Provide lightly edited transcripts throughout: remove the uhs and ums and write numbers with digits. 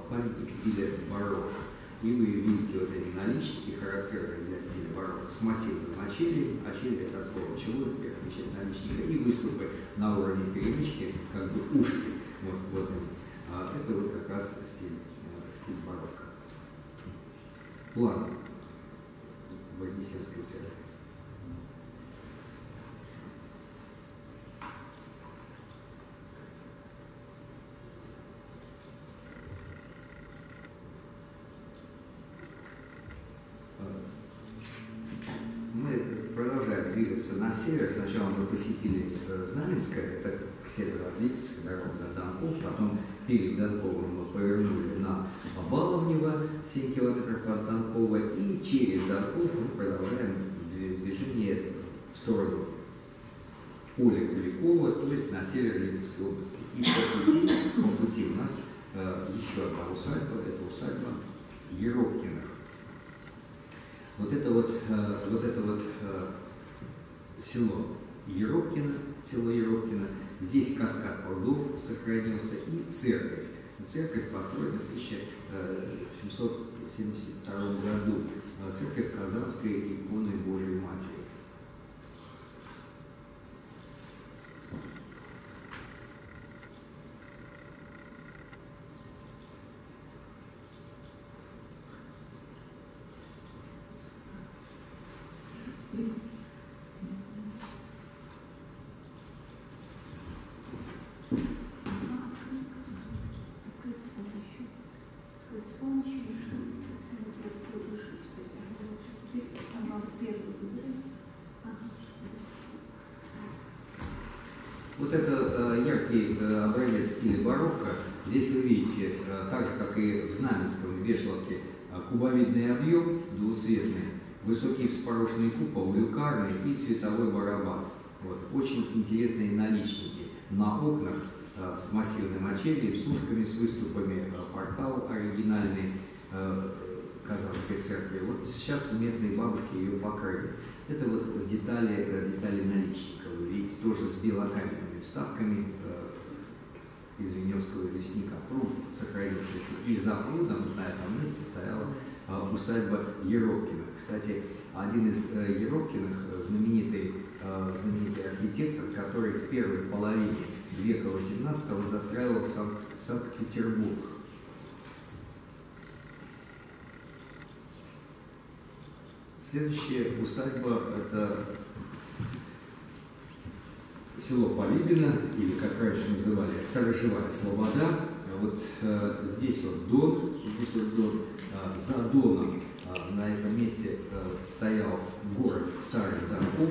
памятник стиля барокко. И вы видите вот эти наличники, характерные для стиля барокко, с массивным очельем. Очелье — это от слова «чело», верхняя часть наличника, и выступы на уровне перемычки, как бы ушки. Вот они. Это вот как раз стиль барокко. План Вознесенской церкви. Продолжаем двигаться на север. Сначала мы посетили Знаменское, это к северу от Липецка, дорога до Донков. Потом перед Донковым мы повернули на Баловнево, 7 километров от Донкова. И через Донков мы продолжаем движение в сторону поля Куликова, то есть на север Липецкой области. И по пути у нас еще одна усадьба, это усадьба Еропкиных. Вот это вот село Еропкино, здесь каскад прудов сохранился и церковь. Церковь построена в 1772 году. Церковь Казанской иконы Божией Матери. Вот это яркий образец стиля барокко. Здесь вы видите, так же как и в Знаменском, в Вешловке, кубовидный объем двусветный, высокий вспорошенный купол, люкарный и световой барабан. Вот. Очень интересные наличники на окнах с массивным очельем, с ушками, с выступами, портал оригинальный Казанской церкви. Вот сейчас местные бабушки ее покрыли. Это вот детали наличника. Вы видите, тоже с белокаменными вставками из Веневского известняка. Пруд сохранившийся. И за прудом на этом месте стояла усадьба Еропкиных. Кстати, один из Еропкиных, знаменитый архитектор, который в первой половине века XVIII застраивал Санкт-Петербург. Следующая усадьба – это село Полибино, или, как раньше называли, Сторожевая Слобода. Вот здесь вот Дон, за Доном на этом месте стоял город Старый Донков.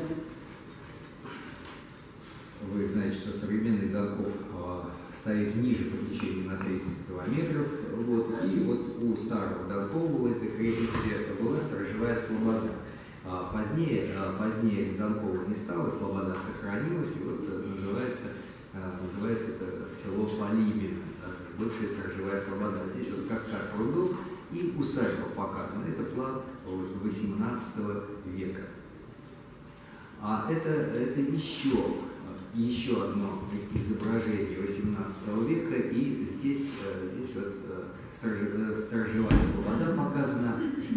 Вы знаете, что современный Донков стоит ниже по течению на 30 километров. Вот. И вот у Старого Донкова в этой крепости была Сторожевая Слобода. Позднее Донкова не стало, Слобода сохранилась, и вот называется это село Полибино, бывшая Сторожевая Слобода. Здесь вот каскад прудов и усадьба показана. Это план XVIII века. А это еще одно изображение XVIII века, и здесь вот Сторожевая Слобода показана.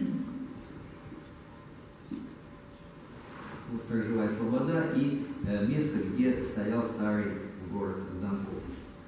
Сторожевая Слобода и место, где стоял старый город Донков.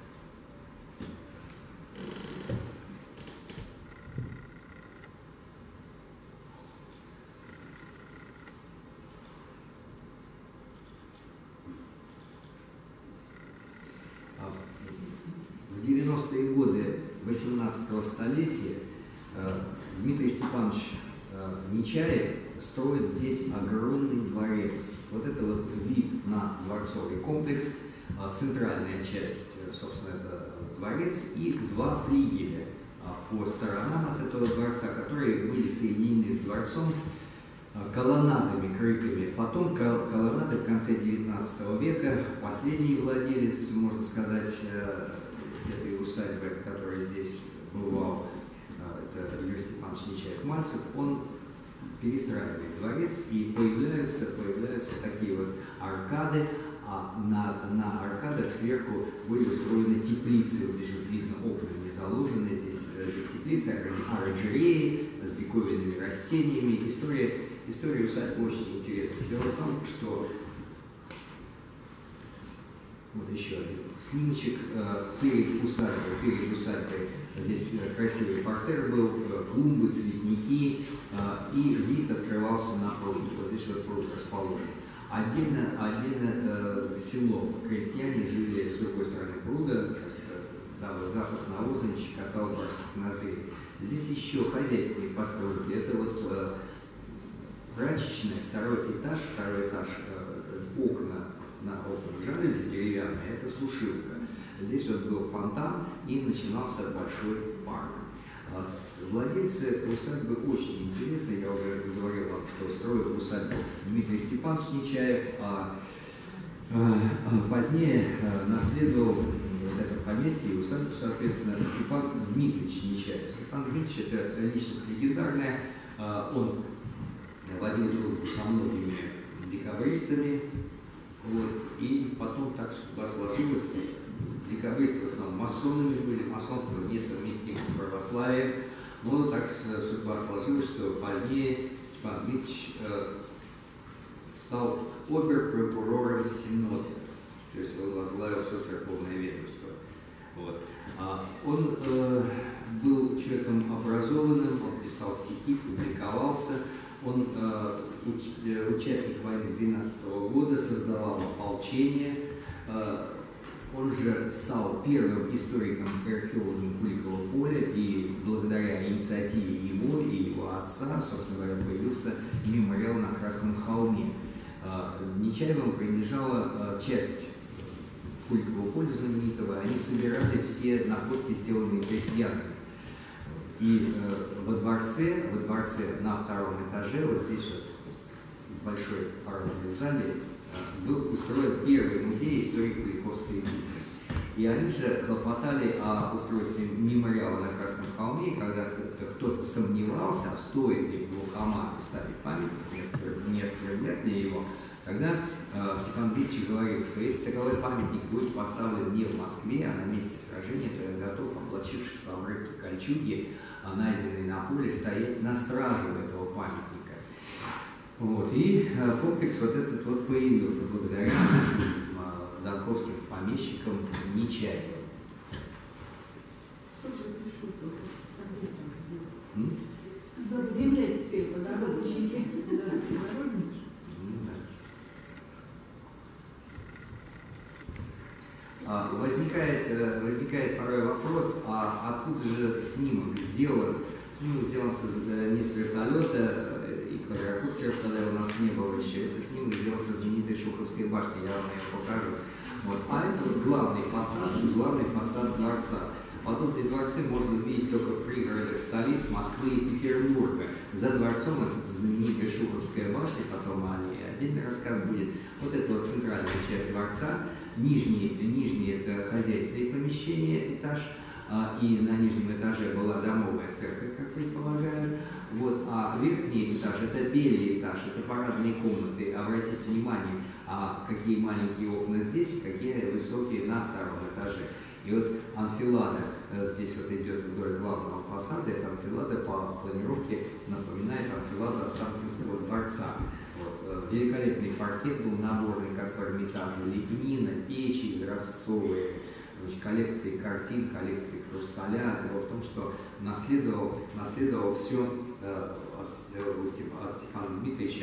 В 90-е годы 18-го столетия Дмитрий Степанович Нечаев строит здесь огромный дворец. Вот это вот вид на дворцовый комплекс, центральная часть, собственно, это дворец, и два флигеля по сторонам от этого дворца, которые были соединены с дворцом колоннадами, крыками. Потом колоннады в конце XIX века, последний владелец, можно сказать, этой усадьбы, которая здесь бывал, это Юрий Степанович Нечаев-Мальцев, он перестраивает дворец, и появляются вот такие вот аркады, а на аркадах сверху были устроены теплицы. Вот здесь вот видно, окна не заложены, здесь теплицы, оранжереи с диковинными растениями. История усадьбы очень интересная. Дело в том, что вот еще один снимочек перед усадьбой. Здесь красивый портер был, клумбы, цветники, и вид открывался на пруд. Вот здесь вот пруд расположен. Отдельно село. Крестьяне жили с другой стороны пруда, дал запах навоза, не щекотал барских ноздрей. Здесь еще хозяйственные постройки. Это вот прачечная, второй этаж, окна на окнах жалюзи деревянные, это сушилка. Здесь вот был фонтан и начинался большой парк. Владельцы усадьбы очень интересны. Я уже говорил вам, что строил усадьбу Дмитрий Степанович Нечаев, а позднее наследовал вот это поместье и усадьбу, соответственно, Степан Дмитриевич Нечаев. Степан Дмитриевич – это личность легендарная. Он водил дружбу со многими декабристами. Вот, и потом так судьба сложилась. Декабристы в основном масонами были, масонство несовместимо с православием. Но так судьба сложилась, что позднее Степан Дмитриевич стал обер-прокурором Синода. То есть он возглавил все церковное ведомство. Вот. Он был человеком образованным, он писал стихи, публиковался. Он участник войны 12 года, создавал ополчение. Он же стал первым историком и археологом Куликового поля, и благодаря инициативе его и его отца, собственно говоря, появился мемориал на Красном холме. Нечаевым принадлежала часть Куликового поля знаменитого. Они собирали все находки, сделанные крестьянами. И во дворце на втором этаже, вот здесь вот, в большой парадной зале, был устроен первый музей историко-яковской битвы. И они же хлопотали о устройстве мемориала на Красном холме, и когда кто-то сомневался, стоит ли в Глухомане ставить памятник, не оскорблять ли его, тогда Степан Дмитриевич говорил, что если таковой памятник будет поставлен не в Москве, а на месте сражения, то я готов, облачившись в обрывки кольчуги, найденные на поле, стоять на страже этого памятника. Вот. И комплекс вот этот вот появился благодаря нашим донковским помещикам Нечаевым. Земля теперь подорожники. Возникает порой вопрос, а откуда же снимок сделан? Снимок сделан не с вертолета, и квадрокоптеров тогда у нас не было еще. Это снимок сделан со знаменитой Шуховской башни, я вам ее покажу. Вот. А это вот главный фасад дворца. Подобные дворцы можно увидеть только в пригородах столиц Москвы и Петербурга. За дворцом это знаменитая Шуховская башня, потом о ней отдельный рассказ будет. Вот это вот центральная часть дворца. Нижние это хозяйственные помещения, этаж, и на нижнем этаже была домовая церковь, как предполагаю. Вот, а верхний этаж это белый этаж, это парадные комнаты. Обратите внимание, какие маленькие окна здесь, какие высокие на втором этаже. И вот анфилада здесь вот идет вдоль главного фасада, эта анфилада по планировке напоминает анфиладу Останкинского дворца. Вот. Великолепный паркет был наборный, как в Эрмитаже, лепнина, печи изразцовые, коллекции картин, коллекции хрусталя. Дело в том, что наследовал все от Степана Дмитриевича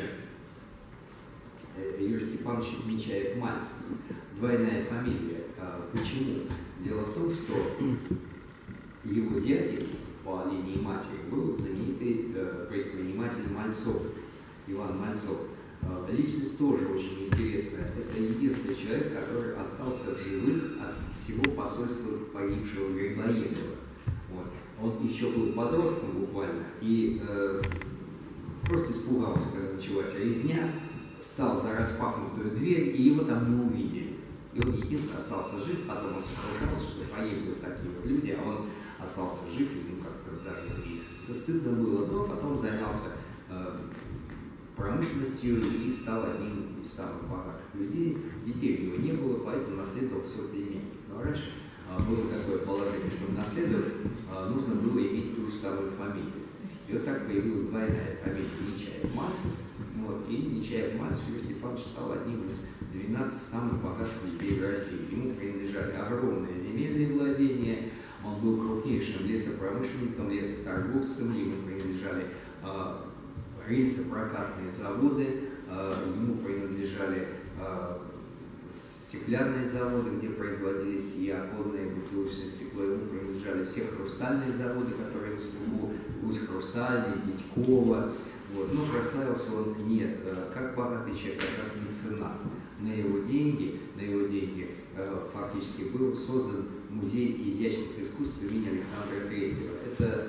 Юрий Степанович Нечаев-Мальцев. Двойная фамилия. Почему? Дело в том, что его дядей по линии матери был знаменитый предприниматель Мальцов, Иван Мальцов. Личность тоже очень интересная. Это единственный человек, который остался в живых от всего посольства погибшего Грибоедова. Вот. Он еще был подростком буквально и просто испугался, когда началась резня, стал за распахнутую дверь, и его там не увидели. И он единственный остался жив, потом он сокрушался, что погибли такие вот люди, а он остался жив, и ему как-то даже и стыдно было, но потом занялся промышленностью и стал одним из самых богатых людей. Детей у него не было, поэтому наследовал все племянник. Но раньше было такое положение, чтобы наследовать, нужно было иметь ту же же самую фамилию. И вот так появилась двойная фамилия Нечаев-Мальцев. Вот, и Нечаев-Мальцев Юрий Степанович стал одним из 12 самых богатых людей в России. Ему принадлежали огромные земельные владения, он был крупнейшим лесопромышленником, лесоторговцем, ему принадлежали рельсопрокатные заводы, ему принадлежали стеклянные заводы, где производились и оконное, и бутылочное стекло, ему принадлежали все хрустальные заводы, которые в Слугу, Усть-Хрустальный, Дядькова. Вот. Но прославился он не как богатый человек, а как меценат. На его деньги фактически был создан музей изящных искусств имени Александра III. Это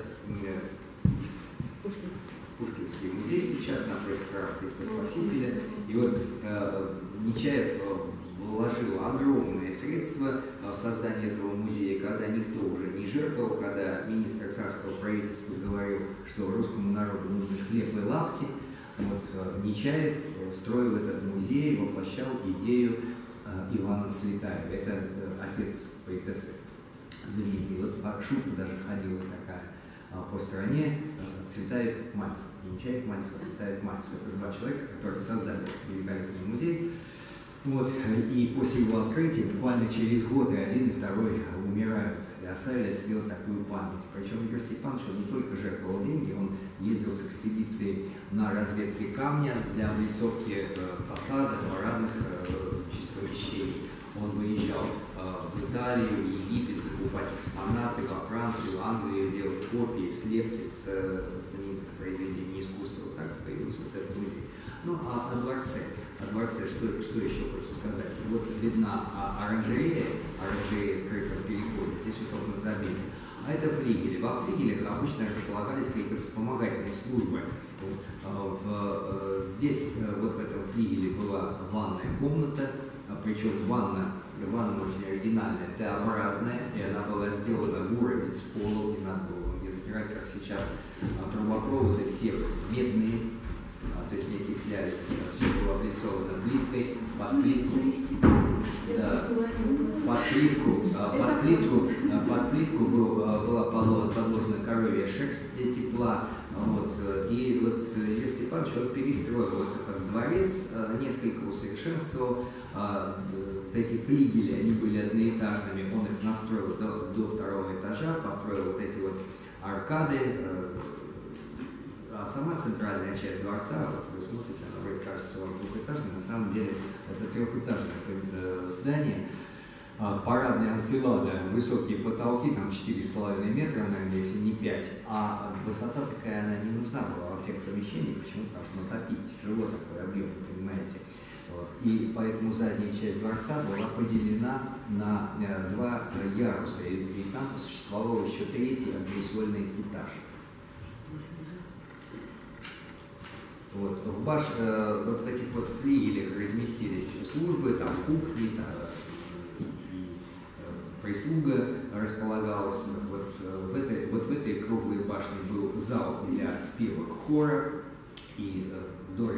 Пушкинский музей сейчас напротив храма Христа Спасителя. И вот Нечаев вложил огромные средства в создание этого музея, когда никто уже не жертвовал, когда министр царского правительства говорил, что русскому народу нужны хлеб и лапти. Вот, Нечаев строил этот музей, воплощал идею Ивана Цветаева. Это отец поэтессы знаменитый. Вот шутка даже ходила такая по стране: Цветаев-Мальцев. Не Нечаев-Мальцев, а Цветаев-Мальцев. Это два человека, которые создали великолепный музей. Вот, и после его открытия буквально через год и один, и второй умирают. И оставили себе вот такую память. Причем Игорь Степанович не только жертвовал деньги, он ездил с экспедицией на разведке камня для облицовки фасада, парадных помещений. Он выезжал в Италию, в Египет, закупать экспонаты, во Францию, Англию, делать копии, слепки с знаменитых произведений искусства. Вот так появился вот этот музей. Ну, а о дворце. О дворце что еще хочется сказать? Вот видна оранжерея в крытом переходе, здесь вот на забеге. А это флигели. Во флигелях обычно располагались какие-то вспомогательные службы. Здесь, вот в этом флигеле, была ванная комната, причем ванна очень оригинальная, Т-образная, и она была сделана в уровень с полом, не надо было не затирать, как сейчас. Трубопроводы все медные, то есть не окислялись, все было облицовано плиткой, под плитку была подложена коровья шерсть для тепла. Вот. И вот Юрий Степанович перестроил вот этот дворец, несколько усовершенствовал. Эти флигели, они были одноэтажными, он их настроил до второго этажа, построил вот эти вот аркады. А сама центральная часть дворца, вот вы смотрите, она вроде кажется вам двухэтажной, на самом деле это трехэтажное здание. Парадная анфилада, высокие потолки, там 4,5 метра, наверное, если не 5, а высота такая, она не нужна была во всех помещениях, почему? Потому что натопить тяжело, такой объем, понимаете. Вот. И поэтому задняя часть дворца была поделена на два яруса, и там существовал еще третий антресольный этаж. Вот. Вот в этих вот флигелях разместились службы, там кухни, там, прислуга располагалась. Вот в этой круглой башне был зал для спевок хора, и до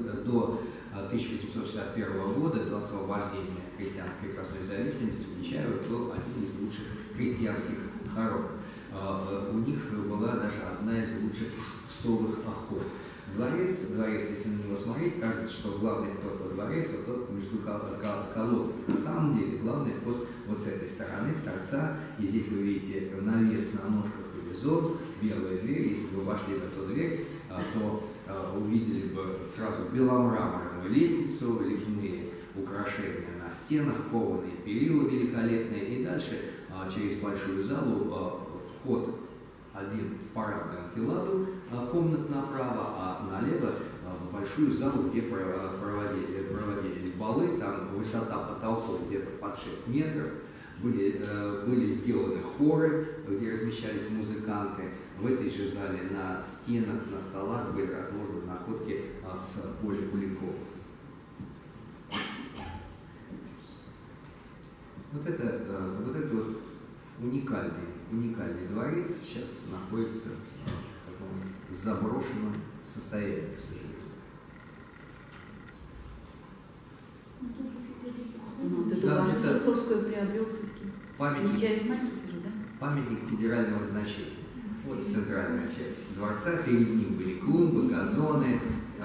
1861 года, до освобождения крестьян от крепостной зависимости, у Нечаева был один из лучших крестьянских хоров. У них была даже одна из лучших псовых охот. Дворец, если на него смотреть, кажется, что главный вход во дворец, вот тот между колоннами. На самом деле главный вход вот с этой стороны, с торца, и здесь вы видите навес на ножках или зод, белая дверь. Если бы вошли в эту дверь, то увидели бы сразу беломраморную лестницу, лепные украшения на стенах, кованые перила великолепные, и дальше через большую залу вход один в парадную анфиладу, комнат направо, а налево в большую залу, где проводились балы. Там высота потолков где-то под 6 метров. Были сделаны хоры, где размещались музыканты. В этой же зале на стенах, на столах были разложены находки с поля Куликова. Вот это уникальный дворец сейчас находится в таком заброшенном состоянии, к сожалению. Это Жуковскую приобрел все-таки. Памятник федерального значения. Вот центральная часть дворца, перед ним были клумбы, газоны.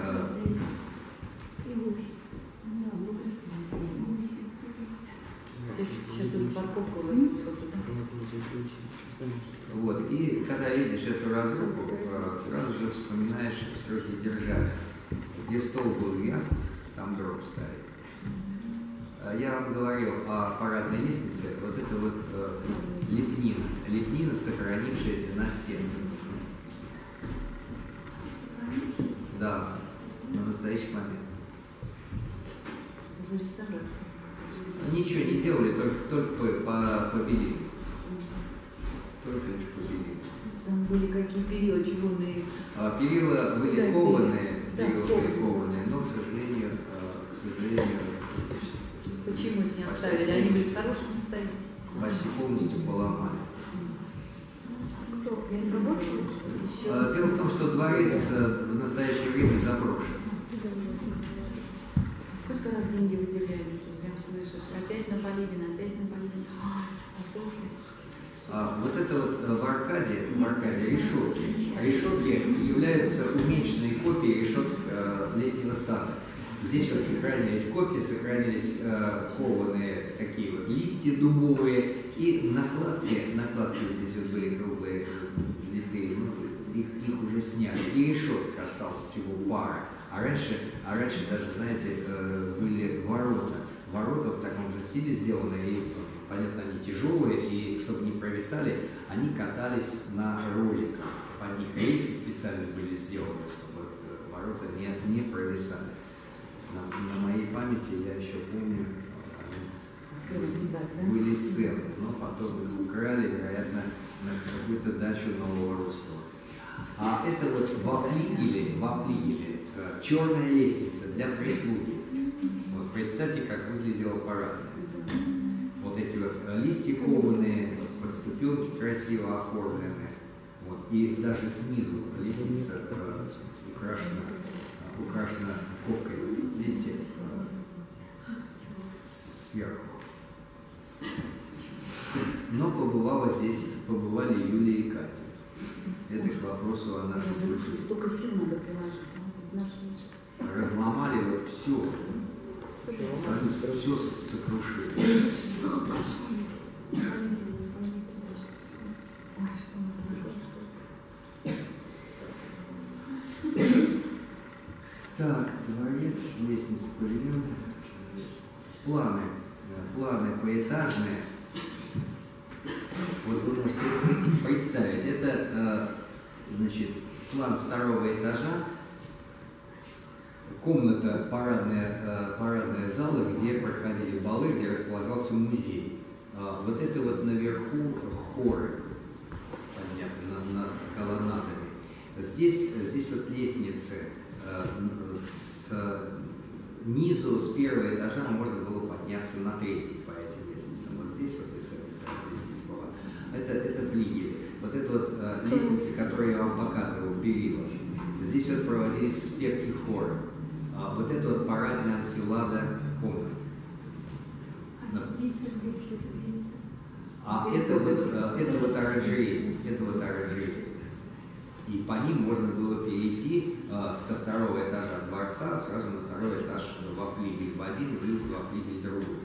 Сейчас уже парковка у вас тут вот, да? Вот. И когда видишь эту разруху, сразу же вспоминаешь строки Державина. Где стол был вяз, там гроб ставили. Я вам говорил о парадной лестнице, вот это вот лепнина. Лепнина, сохранившаяся на стенах. Да, на настоящий момент. Это уже реставрация. Ничего не делали, только побелили. Только лишь побелили. Там были какие перила чугунные. Перила были кованые, да, но, к сожалению, Почему их не оставили? Они были в хорошем состоянии. почти полностью поломали. Еще Дело в том, что дворец в настоящее время заброшен. сколько раз деньги выделялись? Прям слышишь. Опять на Полибина, опять на Полибина. Вот это вот в Аркаде решетки. Решетки являются уменьшенной копией решеток летнего сада. Здесь вот сохранились копии, сохранились кованые такие вот листья дубовые и накладки здесь вот были круглые, литые, их уже сняли. И решетка осталась всего пара. А раньше даже, знаете, были ворота. Ворота в таком же стиле сделаны, и, понятно, они тяжелые, и чтобы не провисали, они катались на роликах. По них рейсы специально были сделаны, чтобы ворота не провисали. На моей памяти я еще помню, они были целы, но потом их украли, вероятно, на какую-то дачу нового русского. А это вот во флигеле черная лестница для прислуги. Вот представьте, как выглядела парадная. Вот эти вот листья кованые, подступенки красиво оформленные. Вот. И даже снизу лестница украшена ковкой. Видите, сверху. Но побывали Юлия и Катя. Это к вопросу о нашей службе. Столько сил надо приложить. Разломали вот все. Все сокрушили. Так, дворец, лестница, павильон. Планы поэтажные. Вот вы можете представить, это, значит, план второго этажа, комната, парадная зала, где проходили балы, где располагался музей. Вот это вот наверху хоры, понятно, над колоннадами. Здесь вот лестницы. Снизу, с первого этажа можно было подняться на третий по этим лестницам. Вот здесь вот и с этой стороны лестница была. Это флигель. Вот это вот лестницы, которые я вам показывал, перила. Здесь вот проводились спевки хора. Вот это вот парадная анфилада комнат. Это вот оранжерея. И по ним можно было перейти со второго этажа дворца сразу на второй этаж во флигель в один и во флигель другой.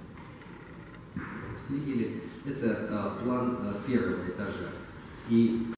Флигели – это план первого этажа. И